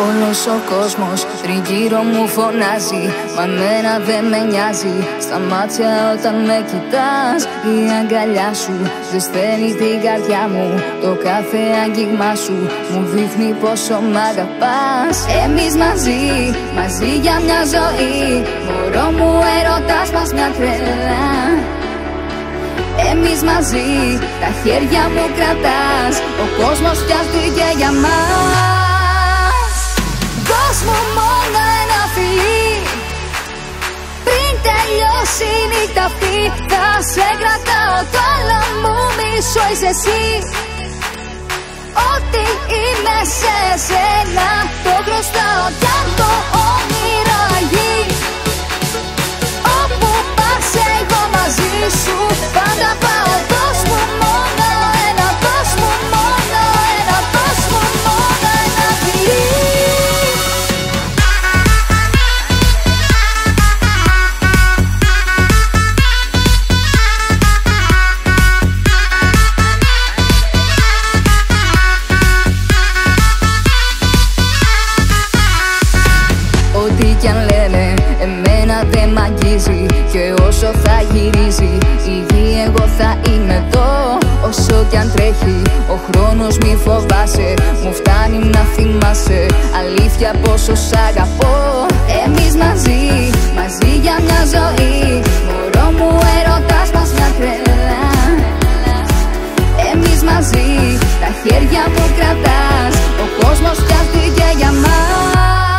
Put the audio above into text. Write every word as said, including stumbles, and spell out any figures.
Όλος ο κόσμος τριγύρω μου φωνάζει, μα μένα δεν με νοιάζει. Στα μάτια όταν με κοιτάς, η αγκαλιά σου ζεσταίνει την καρδιά μου. Το κάθε άγγιγμά σου μου δείχνει πόσο μ' αγαπάς. Εμείς μαζί, μαζί για μια ζωή, μωρό μου έρωτας μας μια τρέλα. Εμείς μαζί, τα χέρια μου κρατάς, ο κόσμος φτιάχτηκε για μας. Δώσ' μου μόνο ένα φιλί, πριν τελειώσει η νύχτα αυτή. Θα σε κρατάω, το άλλο μου μισό είσαι εσύ. Ό,τι είμαι σε σένα το χρωστάω, κι αν το όνειρο αγεί. Όπου πας εγώ μαζί σου πάντα πάω. Δώσ' μου μόνο ένα, δώσ' μου μόνο ένα, δώσ' μου μόνο ένα φιλί. Ό,τι κι αν λένε, εμένα δεν μ' αγγίζει. Και όσο θα γυρίζει η γη, εγώ θα είμαι εδώ. Όσο κι αν τρέχει ο χρόνος, μη φοβάσαι. Μου φτάνει να θυμάσαι αλήθεια πόσο σ' αγαπώ. Εμείς μαζί, μαζί για μια ζωή, μωρό μου έρωτας μας μια τρέλα. Εμείς μαζί, τα χέρια μου κρατάς, ο κόσμος φτιάχτηκε για μας.